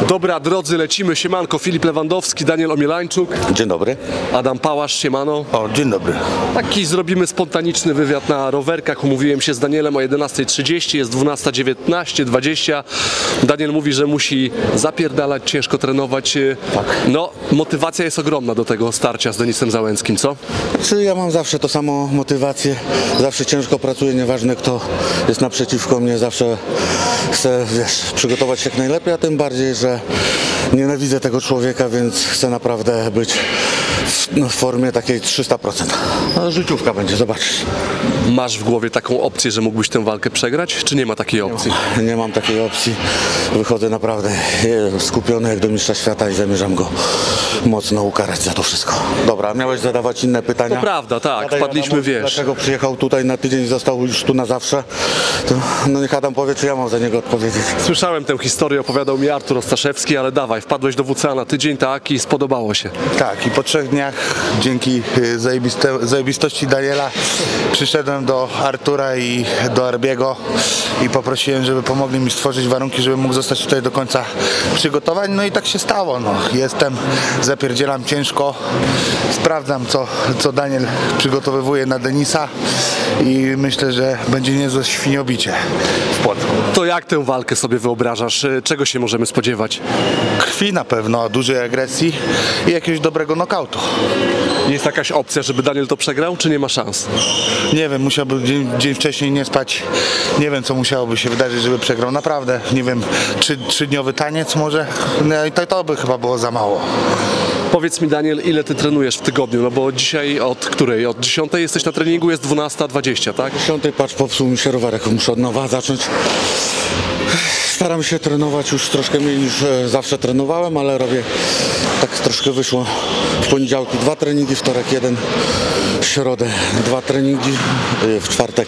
Dobra, drodzy, lecimy. Siemanko, Filip Lewandowski, Daniel Omielańczuk. Dzień dobry. Adam Pałasz, siemano. O, dzień dobry. Taki zrobimy spontaniczny wywiad na rowerkach. Umówiłem się z Danielem o 11:30, jest 12:19, 20. Daniel mówi, że musi zapierdalać, ciężko trenować. Tak. No, motywacja jest ogromna do tego starcia z Denisem Załęckim, co? Ja mam zawsze to samo motywację, zawsze ciężko pracuję, nieważne kto jest naprzeciwko mnie, zawsze chcę, przygotować się jak najlepiej, a tym bardziej, że nienawidzę tego człowieka, więc chcę naprawdę być w formie takiej 300%. Ale życiówka będzie, zobaczysz. Masz w głowie taką opcję, że mógłbyś tę walkę przegrać, czy nie ma takiej opcji? Nie mam takiej opcji, wychodzę naprawdę skupiony jak do mistrza świata i zamierzam go mocno ukarać za to wszystko. Dobra, miałeś zadawać inne pytania? To prawda, tak, wpadliśmy, wiesz. Dlaczego przyjechał tutaj na tydzień i został już tu na zawsze? To, no niech Adam powie, czy ja mam za niego odpowiedzieć. Słyszałem tę historię, opowiadał mi Artur Ostaszewski, ale dawaj, wpadłeś do WCA na tydzień, tak, i spodobało się. Tak, i po 3 dniach dzięki zajebistości Daniela przyszedłem do Artura i do Arbiego i poprosiłem, żeby pomogli mi stworzyć warunki, żebym mógł zostać tutaj do końca przygotowań. No i tak się stało. No. Jestem, zapierdzielam ciężko, sprawdzam co Daniel przygotowywuje na Denisa i myślę, że będzie niezłe świniobicie w Płocku. To jak tę walkę sobie wyobrażasz? Czego się możemy spodziewać? Krwi na pewno, dużej agresji i jakiegoś dobrego nokautu. Jest jakaś opcja, żeby Daniel to przegrał, czy nie ma szans? Nie wiem, musiałby dzień wcześniej nie spać. Nie wiem, co musiałoby się wydarzyć, żeby przegrał. Naprawdę, nie wiem, 3-dniowy taniec może? No i to by chyba było za mało. Powiedz mi, Daniel, ile ty trenujesz w tygodniu? No bo dzisiaj od której? Od 10 jesteś na treningu, jest 12:20, tak? 10, patrz, popsuł mi się rowerek, muszę od nowa zacząć. Staram się trenować już troszkę mniej niż zawsze trenowałem, ale robię, tak troszkę wyszło. W poniedziałki 2 treningi, wtorek 1, w środę 2 treningi, w czwartek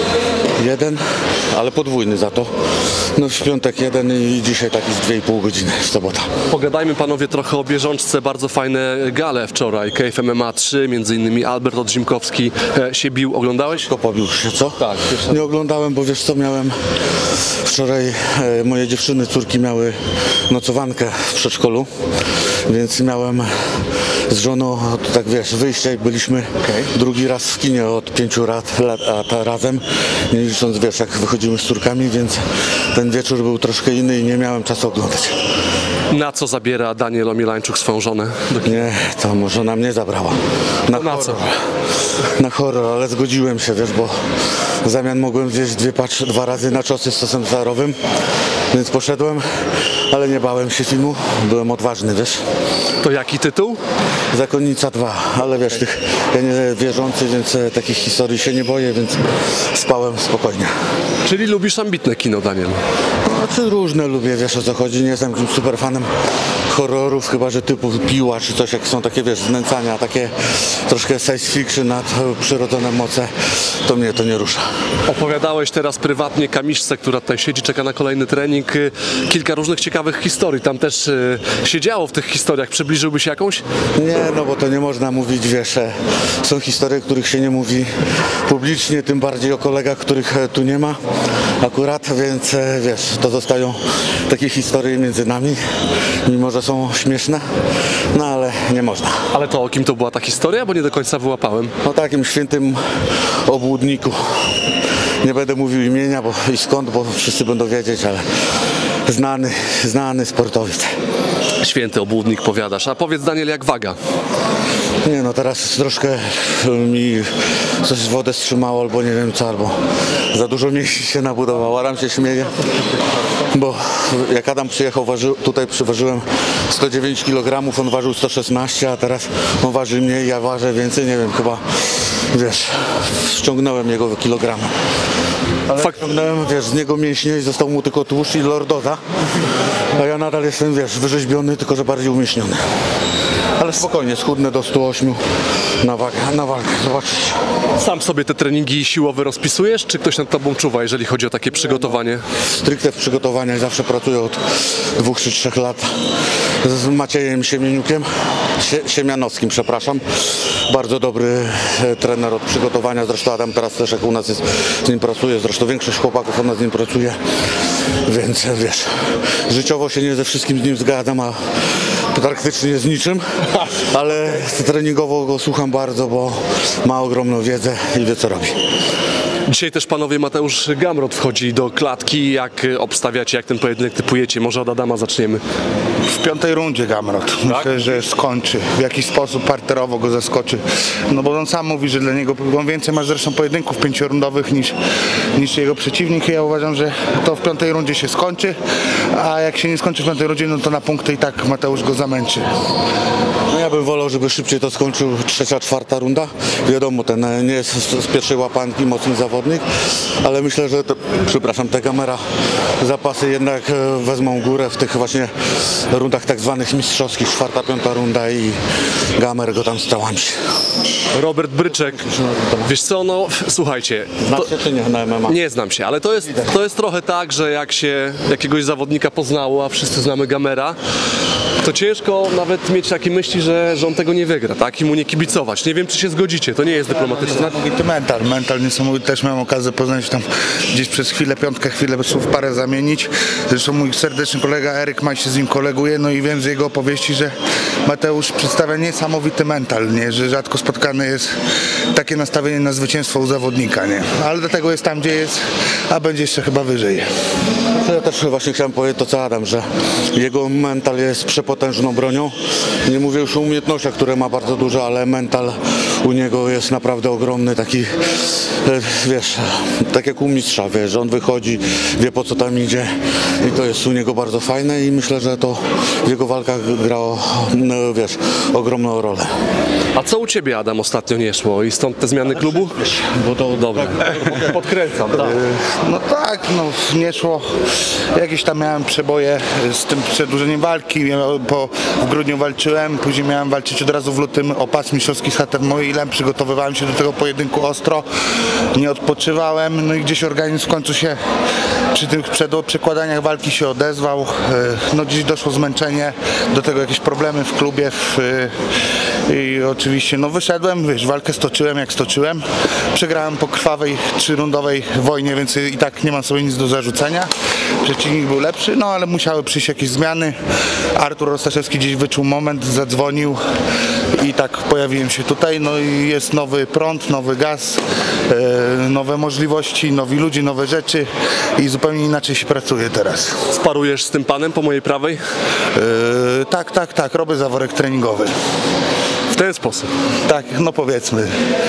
1, ale podwójny za to. No w piątek 1 i dzisiaj taki z 2,5 godziny w sobota. Pogadajmy panowie trochę o bieżączce, bardzo fajne gale wczoraj, KF MMA 3, między innymi Albert Odzimkowski się bił, oglądałeś? To pobił się, co? Tak. Nie oglądałem, bo wiesz co, miałem wczoraj, moje dziewczyny, córki miały nocowankę w przedszkolu, więc miałem z żoną, tak wiesz, wyjście i byliśmy drugi raz w kinie od 5 lat razem, nie licząc, wiesz, jak wychodzimy z córkami, więc ten wieczór był troszkę inny i nie miałem czasu oglądać. Na co zabiera Daniel Omielańczuk swoją żonę? Nie, to żona mnie zabrała. Na co? Na horror, ale zgodziłem się, wiesz, bo w zamian mogłem zjeść 2 razy na czosy z sosem serowym, więc poszedłem, ale nie bałem się filmu, byłem odważny, wiesz. To jaki tytuł? Zakonnica 2, ale wiesz, ja nie wierzący, więc takich historii się nie boję, więc spałem spokojnie. Czyli lubisz ambitne kino, Daniel? Znaczy różne lubię, wiesz o co chodzi, nie jestem jakimś super fanem horrorów, chyba że typu Piła czy coś, jak są takie, wiesz, znęcania, takie troszkę science fiction, nadprzyrodzone moce, to mnie to nie rusza. Opowiadałeś teraz prywatnie Kamiszce, która tutaj siedzi, czeka na kolejny trening, kilka różnych ciekawych historii, tam też się działo w tych historiach, przybliżyłbyś jakąś? Nie, no bo to nie można mówić, wiesz, są historie, których się nie mówi publicznie, tym bardziej o kolegach, których tu nie ma akurat, więc wiesz, to zostają takie historie między nami, mimo że są śmieszne, no ale nie można. Ale to o kim to była ta historia, bo nie do końca wyłapałem. O takim świętym obłudniku. Nie będę mówił imienia i skąd, bo wszyscy będą wiedzieć, ale znany sportowiec. Święty obłudnik powiadasz. A powiedz, Daniel, jak waga? Nie no, teraz troszkę mi coś z wodę strzymało, albo nie wiem co, albo za dużo mięśni się nabudowało. Adam się śmieje, bo jak Adam przyjechał, tutaj przyważyłem 109 kg, on ważył 116, a teraz on waży mniej, ja ważę więcej, nie wiem, chyba, wiesz, ściągnąłem jego kilogramy. Ale ściągnąłem, wiesz, z niego mięśnie i został mu tylko tłuszcz i lordoza, a ja nadal jestem, wiesz, wyrzeźbiony, tylko że bardziej umieśniony. Ale spokojnie, schudnę do 100 do 8 na walkę, zobaczysz. Sam sobie te treningi siłowe rozpisujesz, czy ktoś nad tobą czuwa, jeżeli chodzi o takie przygotowanie? Stricte w przygotowaniach zawsze pracuję od 2 czy 3 lat z Maciejem Siemianowskim, przepraszam. Bardzo dobry trener od przygotowania, zresztą Adam teraz też jak u nas jest, z nim pracuje, zresztą większość chłopaków u nas z nim pracuje, więc wiesz, życiowo się nie ze wszystkim z nim zgadzam, a praktycznie z niczym, ale treningowo go słucham bardzo, bo ma ogromną wiedzę i wie co robi. Dzisiaj też panowie Mateusz Gamrot wchodzi do klatki. Jak obstawiacie, jak ten pojedynek typujecie? Może od Adama zaczniemy. W 5. rundzie Gamrot. Myślę, że skończy. W jakiś sposób parterowo go zaskoczy. No bo on sam mówi, że dla niego on więcej ma zresztą pojedynków 5-rundowych niż jego przeciwnik. I ja uważam, że to w 5. rundzie się skończy, a jak się nie skończy w 5. rundzie, no to na punkty i tak Mateusz go zamęczy. No ja bym wolał, żeby szybciej to skończył 3., 4. runda. Wiadomo, ten nie jest z pierwszej łapanki mocny zawodnik, ale myślę, że te Gamera zapasy jednak wezmą górę w tych właśnie rundach tak zwanych mistrzowskich, 4., 5. runda i Gamer go tam stałamsi. Robert Bryczek, wiesz co, no słuchajcie, Znasz się czy nie na MMA? nie znam się, ale to jest trochę tak, że jak się jakiegoś zawodnika poznało, a wszyscy znamy Gamera, to ciężko nawet mieć takie myśli, że on tego nie wygra, tak? I mu nie kibicować. Nie wiem, czy się zgodzicie, to nie jest dyplomatyczne. Niesamowity mental niesamowity. Też miałem okazję poznać tam gdzieś przez chwilę słów parę zamienić. Zresztą mój serdeczny kolega Eryk Maj się z nim koleguje, no i wiem z jego opowieści, że Mateusz przedstawia niesamowity mental, nie? Że rzadko spotkane jest takie nastawienie na zwycięstwo u zawodnika, nie? Ale dlatego jest tam, gdzie jest, a będzie jeszcze chyba wyżej. To ja też właśnie chciałem powiedzieć to co Adam, że jego mental jest przepotężną bronią. Nie mówię już o umiejętnościach, które ma bardzo dużo, ale mental u niego jest naprawdę ogromny, taki wiesz, tak jak u mistrza, wiesz, że on wychodzi, wie po co tam idzie i to jest u niego bardzo fajne i myślę, że to w jego walkach grało, no, wiesz, ogromną rolę. A co u ciebie, Adam, ostatnio nie szło i stąd te zmiany klubu? Bo to dobra. Podkręcam, tak. No tak, no nie szło. Jakieś tam miałem przeboje z tym przedłużeniem walki. W grudniu walczyłem, później miałem walczyć od razu w lutym o pas mistrzowski z HTM Ilem. Przygotowywałem się do tego pojedynku ostro, nie odpoczywałem, no i gdzieś organizm w końcu się przy tych przekładaniach walki się odezwał. No gdzieś doszło zmęczenie, do tego jakieś problemy w klubie i oczywiście no wyszedłem, wiesz, walkę stoczyłem jak stoczyłem. Przegrałem po krwawej 3-rundowej wojnie, więc i tak nie mam sobie nic do zarzucenia. Przeciwnik był lepszy, no ale musiały przyjść jakieś zmiany. Artur Ostaszewski gdzieś wyczuł moment, zadzwonił i tak pojawiłem się tutaj. No i jest nowy prąd, nowy gaz, nowe możliwości, nowi ludzie, nowe rzeczy i zupełnie inaczej się pracuje teraz. Sparujesz z tym panem po mojej prawej? Tak, robię zaworek treningowy. W ten sposób. Tak, no powiedzmy.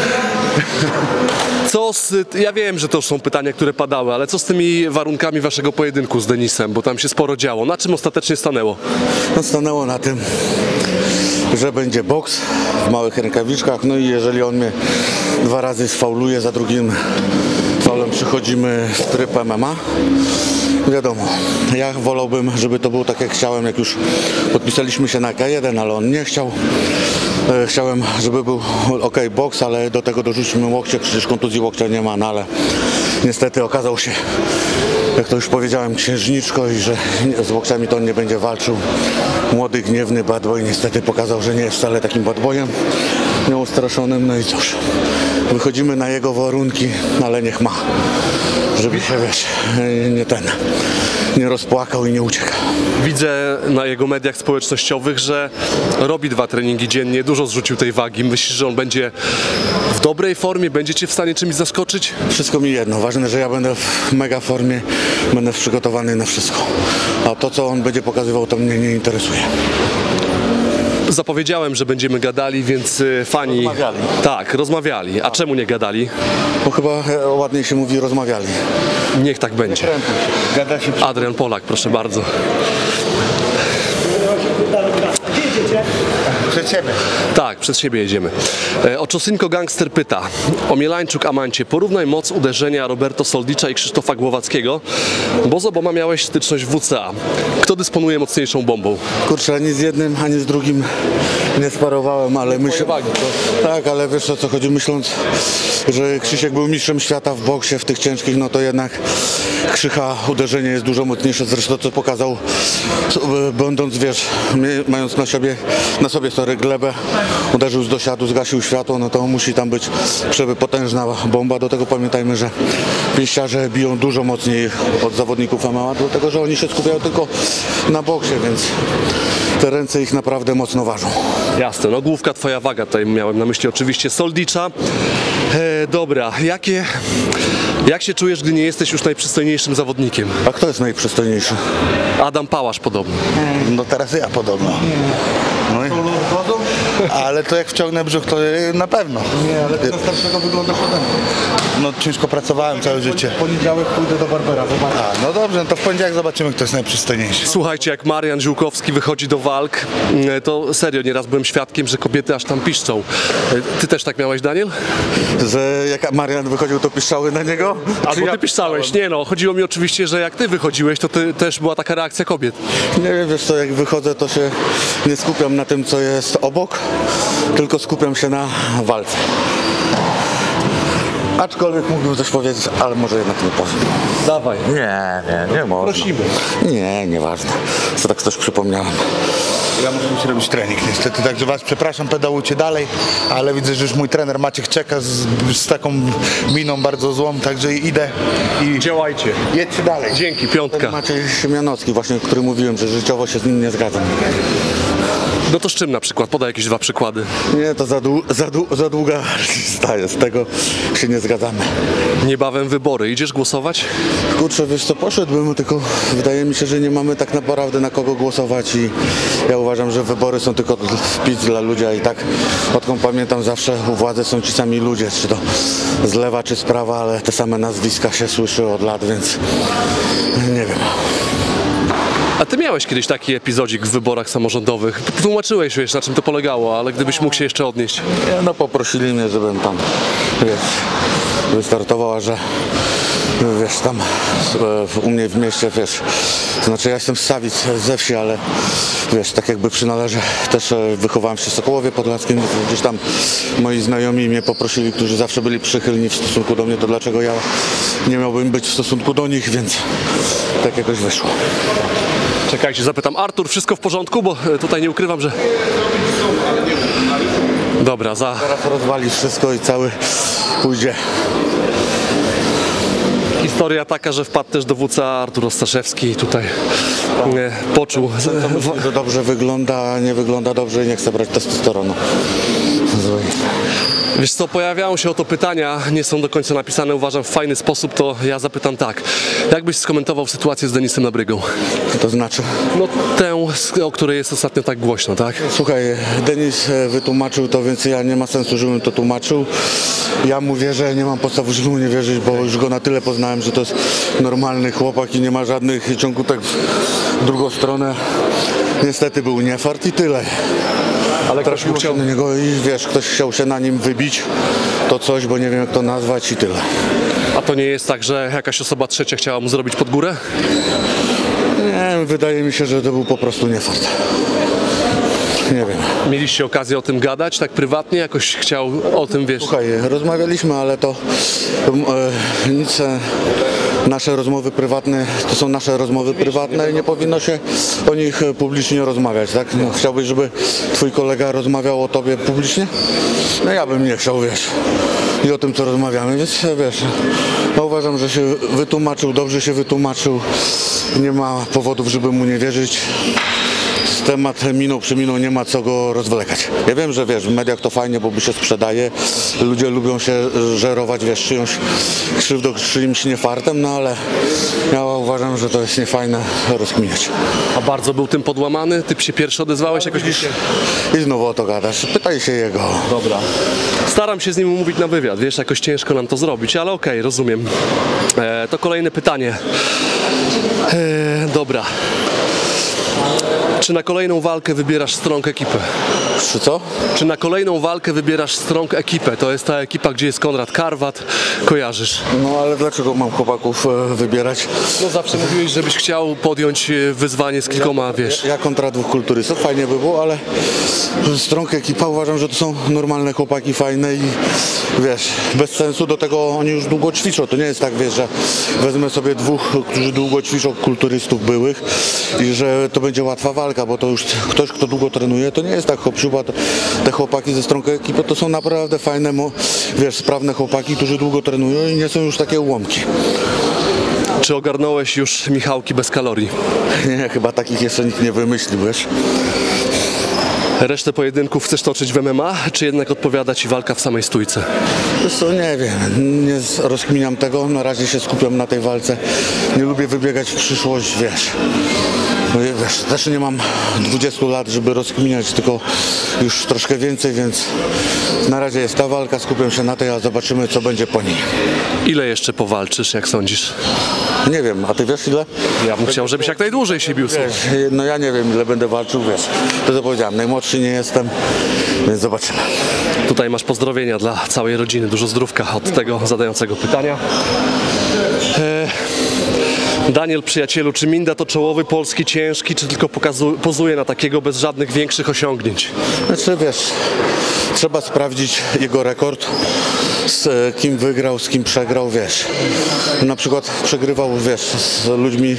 Ja wiem, że to już są pytania, które padały, ale co z tymi warunkami waszego pojedynku z Denisem, bo tam się sporo działo. Na czym ostatecznie stanęło? No, stanęło na tym, że będzie boks w małych rękawiczkach, no i jeżeli on mnie 2 razy sfauluje, za drugim faulem przychodzimy w tryb MMA. Wiadomo, ja wolałbym, żeby to było tak jak chciałem, jak już podpisaliśmy się na K1, ale on nie chciał. Chciałem, żeby był ok boks, ale do tego dorzucimy łokcie, przecież kontuzji łokcia nie ma, no ale niestety okazał się, jak to już powiedziałem, księżniczko i że z łokciami to on nie będzie walczył. Młody, gniewny bad boy niestety pokazał, że nie jest wcale takim bad boyem nieustraszonym, no i cóż, wychodzimy na jego warunki, ale niech ma, żeby się, wiesz, nie rozpłakał i nie uciekał. Widzę na jego mediach społecznościowych, że robi 2 treningi dziennie, dużo zrzucił tej wagi. Myślisz, że on będzie w dobrej formie? Będzie cię w stanie czymś zaskoczyć? Wszystko mi jedno. Ważne, że ja będę w mega formie, będę przygotowany na wszystko. A to, co on będzie pokazywał, to mnie nie interesuje. Zapowiedziałem, że będziemy gadali, więc fani... Rozmawiali. Tak, rozmawiali. A czemu nie gadali? Bo chyba ładniej się mówi rozmawiali. Niech tak będzie. Gada się Adrian Polak, proszę bardzo. przed siebie. Tak, przed siebie jedziemy. Oczosynko Gangster pyta: Omielańczuk Amancie, porównaj moc uderzenia Roberto Soldicza i Krzysztofa Głowackiego, bo z oboma miałeś styczność w WCA. Kto dysponuje mocniejszą bombą? Kurczę, ani z jednym, ani z drugim nie sparowałem, ale myślę... wagi, Tak, ale wiesz o co chodzi, myśląc, że Krzysiek był mistrzem świata w boksie w tych ciężkich, no to jednak Krzycha uderzenie jest dużo mocniejsze, zresztą co pokazał, będąc, wiesz, mając na sobie glebę, uderzył z dosiadu, zgasił światło, no to musi tam być przepotężna bomba. Do tego pamiętajmy, że pięściarze biją dużo mocniej od zawodników MMA, dlatego że oni się skupiają tylko na boksie, więc te ręce ich naprawdę mocno ważą. Jasne, no główka twoja waga, tutaj miałem na myśli oczywiście Soldicza. Dobra, jak się czujesz, gdy nie jesteś już najprzystojniejszym zawodnikiem? A kto jest najprzystojniejszy? Adam Pałasz podobno. No teraz ja podobno. No i... Ale to jak wciągnę brzuch, to na pewno. Nie, ale ty na starszego wyglądasz ode mnie. No ciężko pracowałem całe życie. W poniedziałek pójdę do Barbera, zobacz. A, no dobrze, no to w poniedziałek zobaczymy, kto jest najprzystojniejszy. Słuchajcie, jak Marian Ziółkowski wychodzi do walk, to serio, nieraz byłem świadkiem, że kobiety aż tam piszczą. Ty też tak miałeś, Daniel? Że jak Marian wychodził, to piszczały na niego? Albo ty piszczałeś. Nie no, chodziło mi oczywiście, że jak ty wychodziłeś, to też była taka reakcja kobiet. Nie wiem, wiesz co, jak wychodzę, to się nie skupiam na tym, co jest obok, tylko skupiam się na walce. Aczkolwiek mógłbym coś powiedzieć, ale może jednak nie powiem. Dawaj. Nie można. Prosimy. Nie, nieważne. Co tak coś przypomniałem. Ja muszę musi robić trening niestety, także was przepraszam, pedałujcie dalej, ale widzę, że już mój trener Maciek czeka z taką miną bardzo złą, także idę i Działajcie. jedźcie dalej. Dzięki, piątka. Maciej Siemianowski, właśnie, o którym mówiłem, że życiowo się z nim nie zgadzam. No to z czym na przykład? Podaj jakieś 2 przykłady. Nie, to za długa lista jest, tego się nie zgadzamy. Niebawem wybory. Idziesz głosować? Kurczę, wiesz co, poszedłbym, tylko wydaje mi się, że nie mamy tak naprawdę na kogo głosować i ja uważam, że wybory są tylko wpis dla ludzi, a i tak odkąd pamiętam zawsze u władzy są ci sami ludzie, czy to z lewa, czy z prawa, ale te same nazwiska się słyszy od lat, więc nie wiem. A ty miałeś kiedyś taki epizodzik w wyborach samorządowych. Tłumaczyłeś, wiesz, na czym to polegało, ale gdybyś mógł się jeszcze odnieść. No poprosili mnie, żebym tam, wiesz, wystartował, a że wiesz, tam u mnie w mieście, wiesz, to znaczy ja jestem z Sawic, ze wsi, ale wiesz, tak jakby przynależę, też wychowałem się w Sokołowie Podlaskim, gdzieś tam moi znajomi mnie poprosili, którzy zawsze byli przychylni w stosunku do mnie, to dlaczego ja nie miałbym być w stosunku do nich, więc tak jakoś wyszło. Czekajcie, zapytam. Artur, wszystko w porządku? Bo tutaj nie ukrywam, że... Dobra, Teraz rozwali wszystko i cały pójdzie. Historia taka, że wpadł też dowódca Artur Ostaszewski i tutaj poczuł... To dobrze wygląda, a nie wygląda dobrze i nie chce brać testosteronu. Zły. Wiesz co, pojawiają się o to pytania, nie są do końca napisane, uważam, w fajny sposób, to ja zapytam tak. Jak byś skomentował sytuację z Denisem Labrygą? To znaczy? No tę, o której jest ostatnio tak głośno, tak? Słuchaj, Denis wytłumaczył to, więc ja nie ma sensu, żebym to tłumaczył. Ja mu wierzę, nie mam podstaw, żeby mu nie wierzyć, bo już go na tyle poznałem, że to jest normalny chłopak i nie ma żadnych ciągutek w drugą stronę. Niestety był niefart i tyle. Ale ktoś mu chciał... Na niego i wiesz, ktoś chciał się na nim wybić, to coś, bo nie wiem jak to nazwać i tyle. A to nie jest tak, że jakaś osoba trzecia chciała mu zrobić pod górę? Nie, wydaje mi się, że to był po prostu niefart. Nie wiem. Mieliście okazję o tym gadać, tak prywatnie? Jakoś chciał o tym, wiesz... Słuchaj, rozmawialiśmy, ale to nic, nasze rozmowy prywatne, to są nasze rozmowy prywatne i nie powinno się o nich publicznie rozmawiać, tak? No, chciałbyś, żeby twój kolega rozmawiał o tobie publicznie? No ja bym nie chciał, wiesz, i o tym, co rozmawiamy, więc wiesz, no, uważam, że się wytłumaczył, dobrze się wytłumaczył, nie ma powodów, żeby mu nie wierzyć. Temat minął, przeminął, nie ma co go rozwlekać. Ja wiem, że wiesz, w mediach to fajnie, bo się sprzedaje, ludzie lubią się żerować, wiesz, czyimś niefartem, no ale ja uważam, że to jest niefajne rozkminiać. A bardzo był tym podłamany? Ty się pierwszy odezwałeś jakoś dzisiaj? I znowu o to gadasz, pytaj się jego. Dobra. Staram się z nim umówić na wywiad, wiesz, jakoś ciężko nam to zrobić, ale okej, rozumiem. To kolejne pytanie. Dobra. Czy na kolejną walkę wybierasz Strong ekipę? Czy co? Czy na kolejną walkę wybierasz Strong ekipę? To jest ta ekipa, gdzie jest Konrad Karwat, kojarzysz? No ale dlaczego mam chłopaków wybierać? No zawsze mówiłeś, żebyś chciał podjąć wyzwanie z kilkoma, wiesz. Ja kontra dwóch kulturystów, fajnie by było, ale Strong ekipa uważam, że to są normalne chłopaki, fajne i wiesz, bez sensu do tego oni już długo ćwiczą. To nie jest tak, wiesz, że wezmę sobie dwóch, którzy długo ćwiczą, kulturystów byłych i że to będzie łatwa walka, bo to już ktoś, kto długo trenuje, to nie jest tak hop-siupa. Te chłopaki ze Strong ekipy to są naprawdę fajne, wiesz, sprawne chłopaki, którzy długo trenują i nie są już takie ułomki. Czy ogarnąłeś już Michałki bez kalorii? Nie, chyba takich jeszcze nikt nie wymyślił, wiesz. Resztę pojedynków chcesz toczyć w MMA, czy jednak odpowiada ci walka w samej stójce? Wiesz co, nie wiem, nie rozkminiam tego, na razie się skupiam na tej walce. Nie lubię wybiegać w przyszłość, wiesz. Wiesz, też nie mam 20 lat, żeby rozkminiać, tylko już troszkę więcej, więc na razie jest ta walka, skupiam się na tej, a zobaczymy, co będzie po niej. Ile jeszcze powalczysz, jak sądzisz? Nie wiem, a ty wiesz ile? Ja bym chciał, żebyś jak najdłużej się bił. Wiesz, no ja nie wiem, ile będę walczył, wiesz. To co powiedziałem, najmłodszy nie jestem, więc zobaczymy. Tutaj masz pozdrowienia dla całej rodziny, dużo zdrówka od tego zadającego pytania. Daniel, przyjacielu, czy Minda to czołowy polski ciężki, czy tylko pozuje na takiego bez żadnych większych osiągnięć? Znaczy wiesz, trzeba sprawdzić jego rekord, z kim wygrał, z kim przegrał, wiesz. Na przykład przegrywał, wiesz, z ludźmi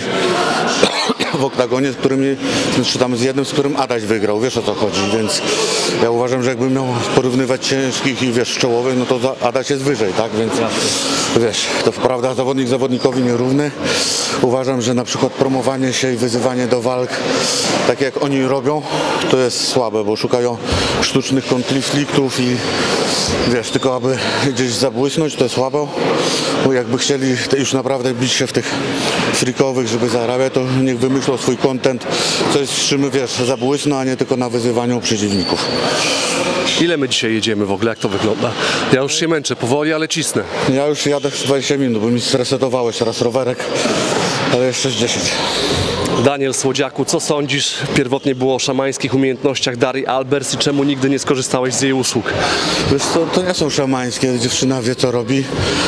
w oktagonie, z którymi, czy tam z jednym, z którym Adaś wygrał, wiesz o co chodzi, więc ja uważam, że jakbym miał porównywać ciężkich i wiesz, czołowych, no to Adaś jest wyżej, tak, więc wiesz, to prawda, zawodnik zawodnikowi nierówny. Uważam, że na przykład promowanie się i wyzywanie do walk, tak jak oni robią, to jest słabe, bo szukają sztucznych konfliktów i wiesz, tylko aby gdzieś zabłysnąć, to jest słabo, bo jakby chcieli już naprawdę bić się w tych freakowych, żeby zarabiać, to niech wymyślą swój content, coś z czym, wiesz, zabłysną, a nie tylko na wyzywaniu przeciwników. Ile my dzisiaj jedziemy w ogóle, jak to wygląda? Ja już się męczę, powoli, ale cisnę. Ja już jadę 20 minut, bo mi zresetowałeś teraz rowerek, ale jeszcze z 10. Daniel Słodziaku, co sądzisz? Pierwotnie było o szamańskich umiejętnościach Darii Albers i czemu nigdy nie skorzystałeś z jej usług? Wiesz, to nie są szamańskie, dziewczyna wie co robi.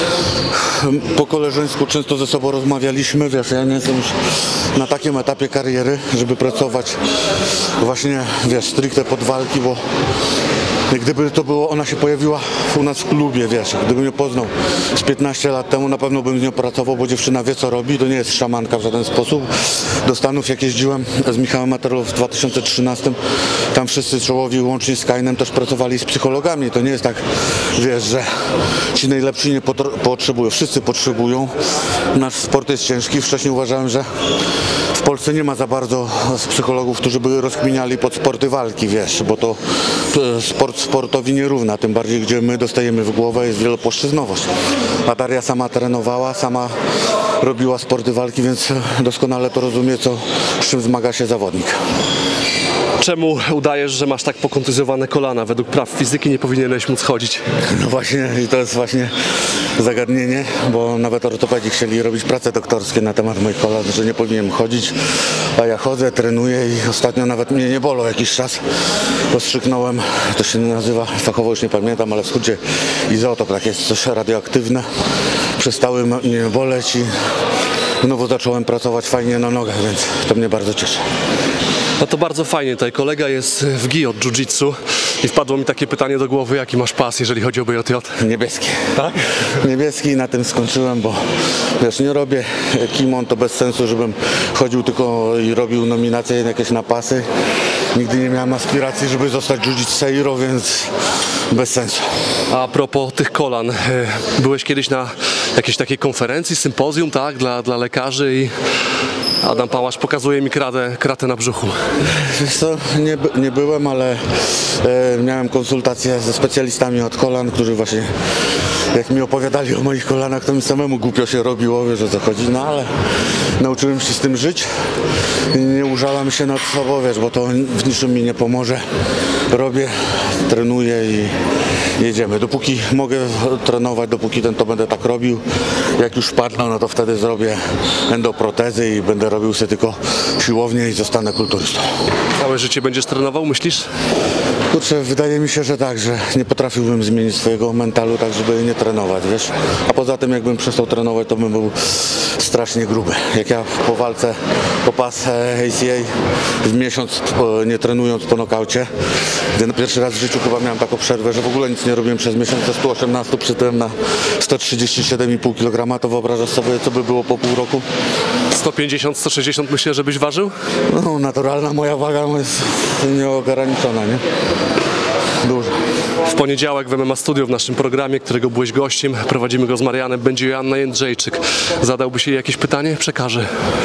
Po koleżeńsku często ze sobą rozmawialiśmy, wiesz, ja nie jestem już na takim etapie kariery, żeby pracować właśnie, wiesz, stricte pod walki, bo gdyby to było, ona się pojawiła u nas w klubie, wiesz, gdybym ją poznał z 15 lat temu, na pewno bym z nią pracował, bo dziewczyna wie co robi, to nie jest szamanka w żaden sposób. Do Stanów jak jeździłem z Michałem Materlą w 2013, tam wszyscy czołowi, łącznie z Kainem, też pracowali z psychologami, to nie jest tak, wiesz, że ci najlepsi nie potrzebują, wszyscy potrzebują. Nasz sport jest ciężki, wcześniej uważałem, że w Polsce nie ma za bardzo psychologów, którzy by rozkminiali pod sporty walki, wiesz, bo to sport sportowi nierówna, tym bardziej, gdzie my dostajemy w głowę, jest wielopłaszczyznowość. A Daria sama trenowała, sama robiła sporty walki, więc doskonale to rozumie, z czym zmaga się zawodnik. Czemu udajesz, że masz tak pokontuzjowane kolana? Według praw fizyki nie powinieneś móc chodzić. No właśnie, i to jest właśnie zagadnienie, bo nawet ortopedzi chcieli robić prace doktorskie na temat moich kolan, że nie powinienem chodzić, a ja chodzę, trenuję i ostatnio nawet mnie nie bolą jakiś czas. Rozstrzyknąłem, to się nazywa, fachowo już nie pamiętam, ale w skrócie izotop, tak jest coś radioaktywne. Przestały mnie boleć i znowu zacząłem pracować fajnie na nogach, więc to mnie bardzo cieszy. No to bardzo fajnie, tutaj kolega jest w GI od jiu-jitsu i wpadło mi takie pytanie do głowy, jaki masz pas, jeżeli chodzi o BJJ? Niebieski. Tak? Niebieski i na tym skończyłem, bo wiesz, nie robię kimon, to bez sensu, żebym chodził tylko i robił nominacje jakieś na pasy. Nigdy nie miałem aspiracji, żeby zostać jiu-jitseiro, więc bez sensu. A propos tych kolan, byłeś kiedyś na jakiejś takiej konferencji, sympozjum, tak, dla lekarzy i Adam Pałasz pokazuje mi kratę na brzuchu. Wiesz co, nie byłem, ale miałem konsultacje ze specjalistami od kolan, którzy właśnie jak mi opowiadali o moich kolanach, to mi samemu głupio się robiło, wiesz o co chodzi, no ale nauczyłem się z tym żyć i nie użalam się nad sobą, wiesz, bo to w niczym mi nie pomoże. robię, trenuję i jedziemy. Dopóki mogę trenować, dopóki to będę tak robił. Jak już padnę, no to wtedy zrobię endoprotezy i będę robił sobie tylko siłownię i zostanę kulturystą. Całe życie będziesz trenował, myślisz? Kurczę, wydaje mi się, że tak, że nie potrafiłbym zmienić swojego mentalu tak, żeby nie trenować, wiesz. A poza tym, jakbym przestał trenować, to bym był strasznie gruby. Jak ja po walce po pas ACA w miesiąc nie trenując po nokaucie, gdy pierwszy raz w życiu chyba miałem taką przerwę, że w ogóle nic nie robiłem przez miesiąc, ze 118 przytyłem na 137,5 kg, to wyobrażasz sobie, co by było po pół roku? 150-160 myślę, żebyś ważył? No, naturalna moja waga jest nieograniczona, nie? Duża. W poniedziałek w MMA Studio w naszym programie, którego byłeś gościem, prowadzimy go z Marianem, będzie Joanna Jędrzejczyk. Zadałbyś jej jakieś pytanie? Przekażę.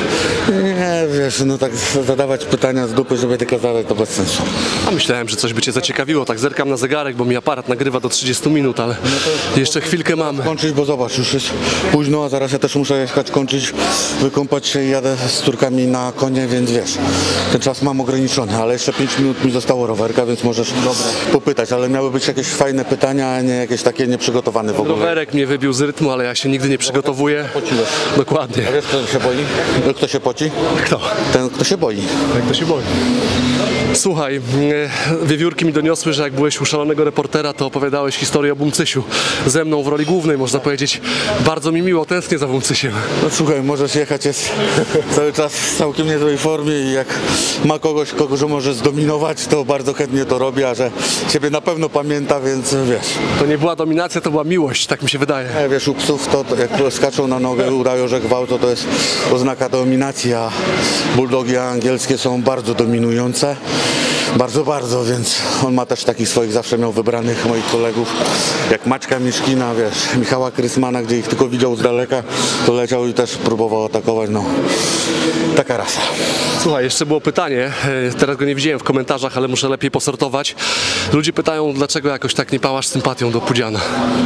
Nie, wiesz, no tak zadawać pytania z dupy, żeby tylko zadać, to bez sensu. A myślałem, że coś by cię zaciekawiło. Tak zerkam na zegarek, bo mi aparat nagrywa do 30 minut, ale jeszcze chwilkę mamy. Kończyć, bo zobacz, już jest późno, a zaraz ja też muszę jechać kończyć, wykąpać się i jadę z córkami na konie, więc wiesz, ten czas mam ograniczony, ale jeszcze 5 minut mi zostało rowerka, więc możesz popytać, ale miały być jakieś fajne pytania, a nie jakieś takie nieprzygotowane w ogóle. Rowerek mnie wybił z rytmu, ale ja się nigdy nie przygotowuję. Pociłeś. Dokładnie. A wiesz, kto się boi? Kto się poci? Kto? Ten, kto się boi. Jak to się boi? Słuchaj, wiewiórki mi doniosły, że jak byłeś u Szalonego Reportera, to opowiadałeś historię o Bumcysiu. Ze mną w roli głównej, można powiedzieć. Bardzo mi miło, tęsknię za Bumcysiem. No słuchaj, możesz jechać, jest cały czas w całkiem niezłej formie i jak ma kogoś, kogo może zdominować, to bardzo chętnie to robi, a że ciebie na pewno pamięta, więc wiesz. To nie była dominacja, to była miłość, tak mi się wydaje. Wiesz, u psów to jak skaczą na nogę, udają, że gwałt, to jest oznaka dominacji, a bulldogi angielskie są bardzo dominujące. Bardzo, więc on ma też takich swoich, zawsze miał wybranych moich kolegów, jak Maćka Miszkina, wiesz, Michała Krysmana, gdzie ich tylko widział z daleka, to leciał i też próbował atakować, no, taka rasa. Słuchaj, jeszcze było pytanie, teraz go nie widziałem w komentarzach, ale muszę lepiej posortować. Ludzie pytają, dlaczego jakoś tak nie pałasz sympatią do Pudziana.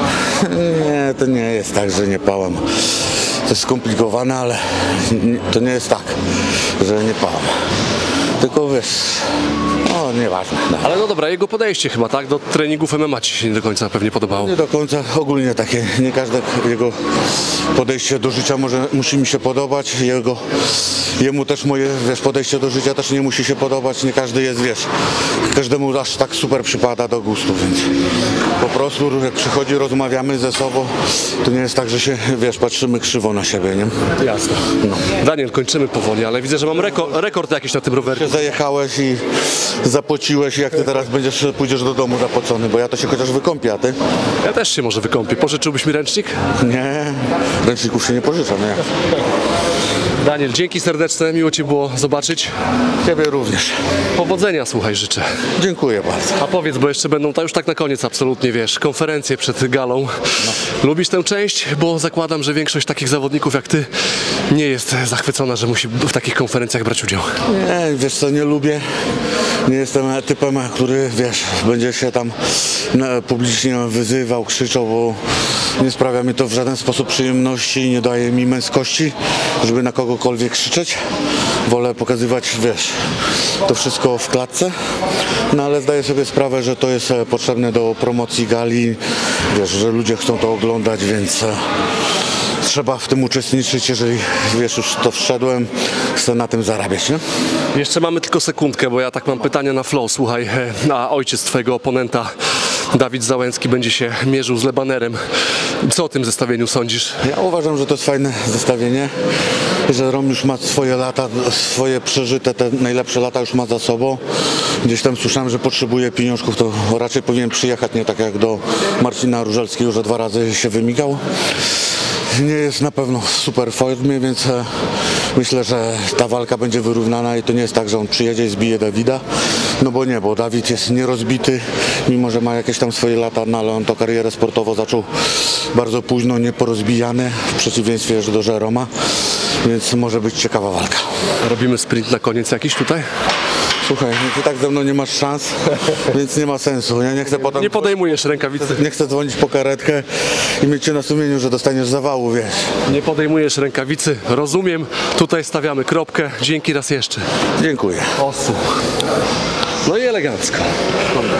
Nie, to nie jest tak, że nie pałam. To jest skomplikowane, ale to nie jest tak, że nie pałam. Tylko wiesz, no nieważne. No. Ale no dobra, jego podejście chyba, tak? Do treningów MMA ci się nie do końca pewnie podobało. Nie do końca, ogólnie takie, nie każde jego podejście do życia musi mi się podobać, jemu też moje, wiesz, podejście do życia też nie musi się podobać, nie każdy jest, wiesz, każdemu aż tak super przypada do gustu, więc po prostu jak przychodzi, rozmawiamy ze sobą, to nie jest tak, że się, wiesz, patrzymy krzywo na siebie, nie? Jasne. No. Daniel, kończymy powoli, ale widzę, że mam rekord jakiś na tym rowerku. Zajechałeś i zapociłeś, jak ty teraz pójdziesz do domu zapocony, bo ja to się chociaż wykąpię, a ty? Ja też się może wykąpię. Pożyczyłbyś mi ręcznik? Nie, ręczników się nie pożycza, nie. Daniel, dzięki serdeczne, miło cię było zobaczyć. Ciebie również. Powodzenia, słuchaj, życzę. Dziękuję bardzo. A powiedz, bo jeszcze będą, to już tak na koniec absolutnie, wiesz, konferencje przed galą. Lubisz tę część? Bo zakładam, że większość takich zawodników jak ty nie jest zachwycona, że musi w takich konferencjach brać udział. Nie, wiesz co, nie lubię. Nie jestem typem, który, wiesz, będzie się tam publicznie wyzywał, krzyczał, bo nie sprawia mi to w żaden sposób przyjemności i nie daje mi męskości, żeby na kogokolwiek krzyczeć. Wolę pokazywać, wiesz, to wszystko w klatce, no ale zdaję sobie sprawę, że to jest potrzebne do promocji gali, wiesz, że ludzie chcą to oglądać, więc trzeba w tym uczestniczyć, jeżeli, wiesz, już to wszedłem, chcę na tym zarabiać, nie? Jeszcze mamy tylko sekundkę, bo ja tak mam pytania na flow. Słuchaj, a ojciec twojego oponenta, Dawid Załęcki, będzie się mierzył z Lebanerem. Co o tym zestawieniu sądzisz? Ja uważam, że to jest fajne zestawienie, że Rom już ma swoje lata, swoje przeżyte, te najlepsze lata już ma za sobą. Gdzieś tam słyszałem, że potrzebuje pieniążków, to raczej powinien przyjechać, nie tak jak do Marcina Różelskiego, że 2 razy się wymigał. Nie jest na pewno w super formie, więc myślę, że ta walka będzie wyrównana i to nie jest tak, że on przyjedzie i zbije Dawida. No bo nie, bo Dawid jest nierozbity, mimo że ma jakieś tam swoje lata, no ale on to karierę sportowo zaczął bardzo późno, nieporozbijany, w przeciwieństwie do Jeroma, więc może być ciekawa walka. Robimy sprint na koniec jakiś tutaj? Słuchaj, ty tak ze mną nie masz szans, więc nie ma sensu. Ja nie chcę potem... Nie podejmujesz rękawicy. Nie chcę dzwonić po karetkę i mieć cię na sumieniu, że dostaniesz zawału, wiesz. Nie podejmujesz rękawicy, rozumiem. Tutaj stawiamy kropkę. Dzięki raz jeszcze. Dziękuję. Osu. No i elegancko.